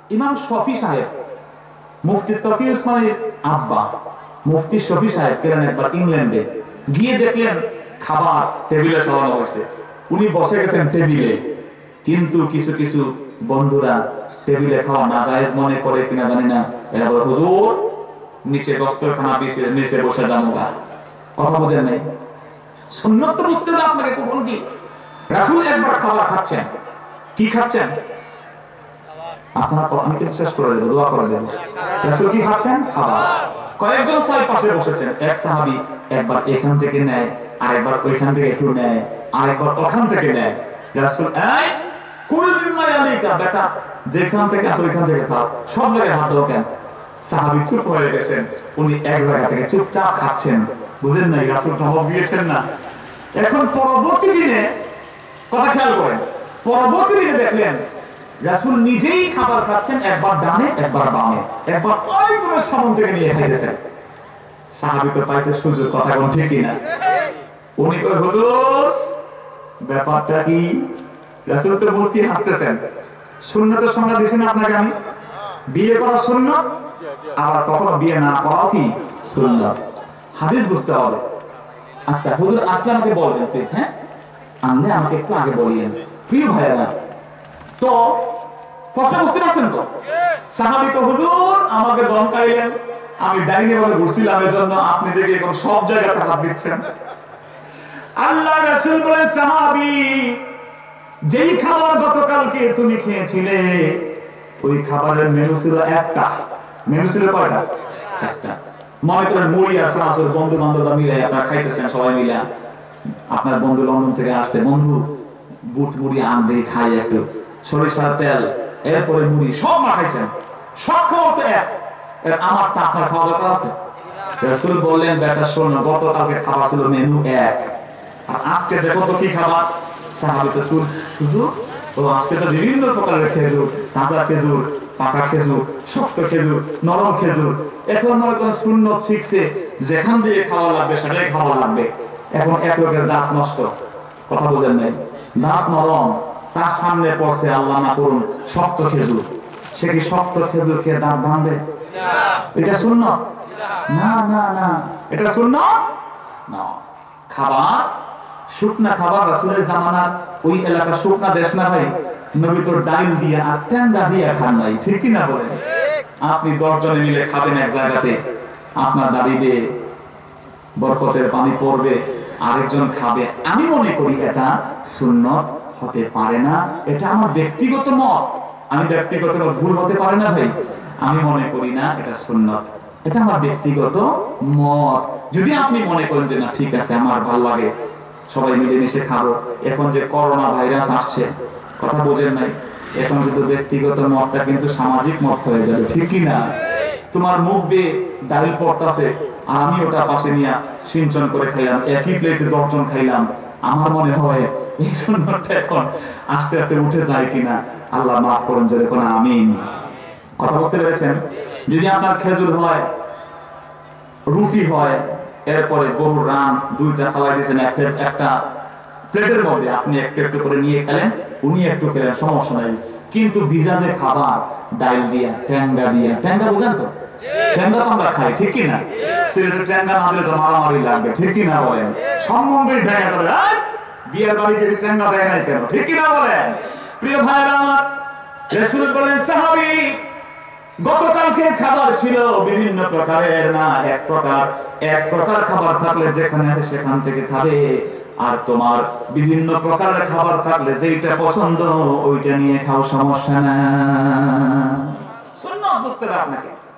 ইমাম শফি সাহেব, মুফতি তকি উসমানীর আব্বা মুফতি শফি সাহেব গেলেন একবার ইংল্যান্ডে, গিয়ে দেখলেন খাবার টেবিলে সাজানো হয়েছে, উনি বসে গেছেন টেবিলে, কিন্তু কিছু কিছু বন্ধুরা টেবিলে খাওয়া নাজায়েজ মনে করে কিনা জানি না, এরা বলে হুজুর নিচে দস্তরখানা বিছিয়ে নিচে বসে যামুগা। কথা বোঝেন নাই? সুন্নাত তো বুঝতে হবে আপনাকে কখন কি। রাসূল একবার খাবার খাচ্ছেন, কি খাচ্ছেন আপনারা আমি কিন্তু শেষ করে দেব, দোয়া করে দেব। রাসূল কি খাচ্ছেন? খাবার। কয়েকজন সাহাবী পাশে বসেছেন, এক সাহাবী একবার এখান থেকে নেয়, আরেকবার ওইখান থেকে একটু নেয়, আরেকবার ওখান থেকে নেয়। রাসূল এই কুল মিম্মা ইয়ালিকা, বেটা যেখান থেকে আসো ওইখান থেকে খাও, সব জায়গায় হাত দাও কেন? সাহাবী চুপ হয়ে গেছেন, উনি এক জায়গা থেকে চুপচাপ খাচ্ছেন। বুঝেন নাই? রাসূল জবাব দিয়েছেন না। এখন পরবর্তী দিনে কথা খেয়াল করেন, পরবর্তী দিনে দেখলেন রাসূল নিজেই খাবার খাচ্ছেন, একবার ডানে একবার বামে, একবার কয়েকজনের সামনে থেকে নিয়ে খাইতেছেন। সাহাবী তো পাইছে সুযোগ, কথা কোন ঠিক কিনা? উনি কই হুজুর ব্যাপারটা কি? রাসূল তো মুস্কি হাসতেছেন। সুন্নতের সংজ্ঞা দিছেন আপনাকে আমি, বিয়ে করা সুন্নাত, আবার কখনো বিয়ে না করাও কি সুন্নাত। হাদিস বুঝতে হবে। আচ্ছা হুজুর আসলে আমাকে বলবেন প্লিজ, হ্যাঁ আনলে আমাকে একটু আগে বলিয়েন প্রিয় ভাইরা। তো প্রশ্ন বুঝতে পারছেন তো? সাহাবী তো হুজুর আমাকে ধমকাইলেন, আমি ডাইনে বলে ঘুরছিলাম, এজন্য আপনি দেখে এখন সব জায়গাতে হাত দিচ্ছেন। আল্লাহ রাসূল বলেন সাহাবী যেই খাবার গতকালকে তুমি খেয়েছিলে ওই খাবারের মেনু ছিল একটা। মেনু ছিল কয়টা? একটা। মনে করেন মুড়ি আর সালাদ, বন্ধু বান্ধবরা মিলে আপনারা খাইতেছেন, সবাই মিলে। আপনার বন্ধু লন্ডন থেকে আসছে, বন্ধু বুট মুড়ি আম দিয়ে খাই একটু, সরিষার তেল, এরপরে মুড়ি, সব মাখাইছেন, সব খাওয়া তো এক। আমার তা আপনার খাওয়া দরকার আছে? রাসূল বললেন বেটা শোনো, গতকালকে খাবার ছিল মেনু এক, আর আজকে দেখো তো কি খাবার। সাহাবী তো চুল, হুজুর ও আজকে তো বিভিন্ন প্রকারের খেজুর, তাজা খেজুর, পাকা খেজুর, শক্ত খেজুর, নরম খেজুর। এখন মনে করেন সুন্নত শিখছে, যেখান দিয়ে খাওয়া লাগবে সেটাই খাওয়া লাগবে। এখন এক লোকের দাঁত নষ্ট, কথা বলেন নাই, দাঁত নরম, তার সামনে পড়ছে আল্লাহ না করুন শক্ত খেজুর, সে কি শক্ত খেজুর খেয়ে দাঁত ভাঙবে? এটা সুন্নত না, না না এটা সুন্নত না। খাবার শুকনা খাবার রাসূলের জামানার ওই এলাকা শুকনা দেশ না ভাই, নবী তো ডাল দিয়ে আর টেন্ডা দিয়ে খান নাই, ঠিক কি না বলেন? আপনি 10 জনে মিলে খাবেন এক জায়গাতে, আপনার দাঁড়িয়ে বরকতের পানি পড়বে, আরেকজন খাবে। আমি মনে করি এটা সুন্নত হতে পারে না, এটা আমার ব্যক্তিগত মত। আমি ব্যক্তিগত ভুল হতে পারে না ভাই, আমি মনে করি না এটা সুন্নত, এটা আমার ব্যক্তিগত মত। যদি আপনি মনে করেন যে না ঠিক আছে আমার ভালো লাগে, সবাই মিলেমিশে খাবো। এখন যে করোনা ভাইরাস আসছে, কথা বোঝেন নাই, এখন কিন্তু ব্যক্তিগত মতটা কিন্তু সামাজিক মত হয়ে যাবে, ঠিক কি না? তোমার মুখ দিয়ে ডাল পড়তাছে আর আমি ওটা পাশে নিয়ে সিঞ্চন করে খাইলাম, একই প্লেটে 10 জন খাইলাম। আমার মনে হয় এই সুন্নতটা এখন আস্তে আস্তে উঠে যায় কিনা, আল্লাহ মাফ করুন যদি কোন আমিন। কথা বুঝতে পেরেছেন? যদি আপনার খেজুর হয়, রুটি হয়, এরপরে গরুর রান 2টা খাওয়াই দিয়েছেন একটা প্লেটের মধ্যে, আপনি একটু একটু করে নিয়ে খেলেন, উনি একটু খেলেন, সমস্যা নাই। কিন্তু ভিজা যে খাবার, ডাল দিয়া, ট্যাঙ্গা দিয়া, ট্যাঙ্গা বুঝেন তো? ট্যাঙ্গা তো আমরা খাই, ঠিক কি না? সিলেটে ট্যাঙ্গা না দিলে তো মারামারি লাগবে, ঠিক কি না বলেন? সম্বন্ধেই ভেঙে যাবে, বিয়ের বাড়িতে ট্যাঙ্গা দেয় নাই কেন, ঠিক কি না বলেন? প্রিয় ভাইরা আমার, রাসূল বলেন সাহাবী গতকালকে খাবার ছিল বিভিন্ন প্রকারের না এক প্রকার খাবার থাকলে যেখানে আছে সেখান থেকে খাবে, আর তোমার বিভিন্ন প্রকারের খাবার থাকলে যেটা পছন্দ ওইটা নিয়ে খাও, সমস্যা না। সুন্নাত বুঝতে হবে আপনাকে।